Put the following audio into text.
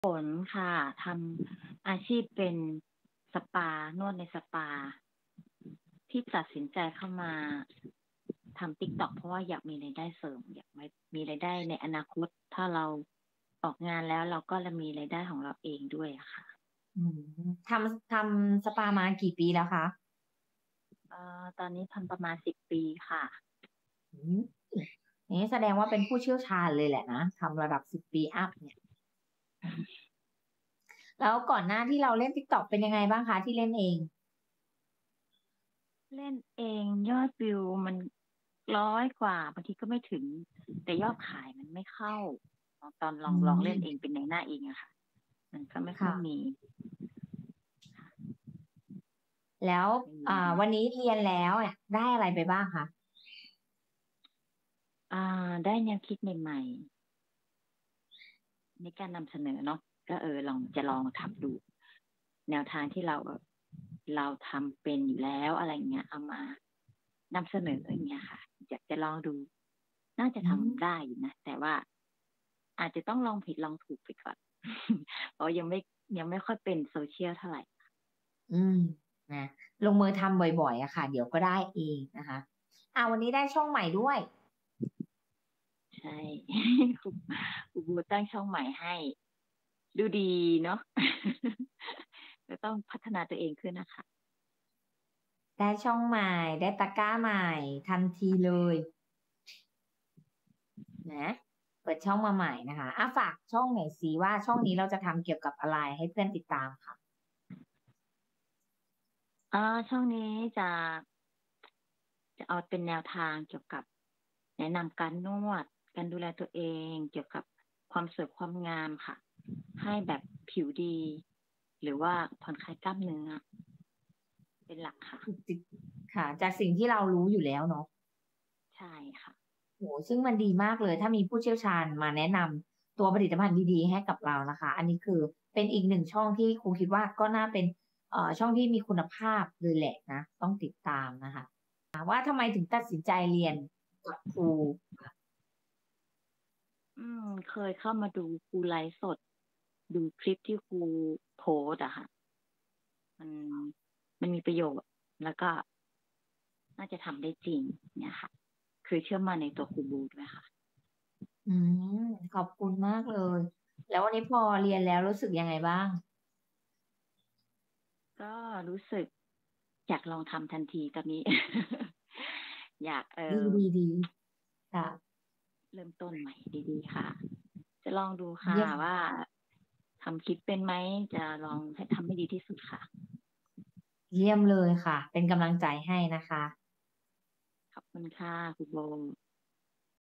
ผลค่ะทำอาชีพเป็นสปานวดในสปาที่ตัดสินใจเข้ามาทำติ๊กต็อกเพราะว่าอยากมีรายได้เสริมอยากมีรายได้ในอนาคตถ้าเราออกงานแล้วเราก็จะมีรายได้ของเราเองด้วยอะค่ะอืมทำสปามากี่ปีแล้วคะตอนนี้ทำประมาณ10 ปีค่ะอืมนี่แสดงว่าเป็นผู้เชี่ยวชาญเลยแหละนะทำระดับ10 ปีอัพเนี่ยแล้วก่อนหน้าที่เราเล่น TikTok เป็นยังไงบ้างคะที่เล่นเองเล่นเองยอดวิวมัน100 กว่าบางทีก็ไม่ถึงแต่ยอดขายมันไม่เข้าตอนลอืองเล่นเองมเป็นในหน้าเองอะค่ะมันก็ไม่ค่อยค่ะมีแล้วไม่มีวันนี้เรียนแล้วเนี่ยได้อะไรไปบ้างคะอ่าได้แนวคิดใหม่ๆในการนำเสนอเนาะก็ลองทำดูแนวทางที่เราทำเป็นอยู่แล้วอะไรเงี้ยเอามานำเสนออย่างเงี้ยค่ะจะลองดูน่าจะอืมทำได้อยู่นะแต่ว่าอาจจะต้องลองผิดลองถูกไปก่อนเพราะยังไม่ค่อยเป็นโซเชียลเท่าไหร่อืมนะลงมือทำบ่อยๆอะค่ะเดี๋ยวก็ได้เองนะคะวันนี้ได้ช่องใหม่ด้วยใช่ครูครูบูตั้งช่องใหม่ให้ดูดีเนาะจะต้องพัฒนาตัวเองขึ้นนะคะได้ช่องใหม่ได้ตะกร้าใหม่ทันทีเลยนะเปิดช่องมาใหม่นะคะฝากช่องหน่อยสิว่าช่องนี้เราจะทำเกี่ยวกับอะไรให้เพื่อนติดตามค่ะอ่าช่องนี้จะจะเอาเป็นแนวทางเกี่ยวกับแนะนำการนวดการดูแลตัวเองเกี่ยวกับความสวยความงามค่ะให้แบบผิวดีหรือว่าผ่อนคลายกล้ามเนื้อเป็นหลักค่ะจิค่ะจากสิ่งที่เรารู้อยู่แล้วเนาะใช่ค่ะโหซึ่งมันดีมากเลยถ้ามีผู้เชี่ยวชาญมาแนะนำตัวผลิตภัณฑ์ดีๆให้กับเรานะคะอันนี้คือเป็นอีกหนึ่งช่องที่ครูคิดว่าก็น่าเป็นช่องที่มีคุณภาพเลยแหละนะต้องติดตามนะคะว่าทำไมถึงตัดสินใจเรียนกับครูเคยเข้ามาดูครูไลฟ์สดดูคลิปที่ครูโพสต์อะค่ะมันมันมีประโยชน์แล้วก็น่าจะทำได้จริงเนี่ยค่ะคือเชื่อมั่นในตัวครูบูด้วยค่ะอืมขอบคุณมากเลยแล้ววันนี้พอเรียนแล้วรู้สึกยังไงบ้างก็รู้สึกอยากลองทำทันทีตอนนี้อยากดีดีดีค่ะเริ่มต้นใหม่ดีๆค่ะจะลองดูค่ะเยี่ยมว่าทำคลิปเป็นไหมจะลองให้ทำให้ดีที่สุดค่ะเยี่ยมเลยค่ะเป็นกำลังใจให้นะคะขอบคุณค่ะคุณโบ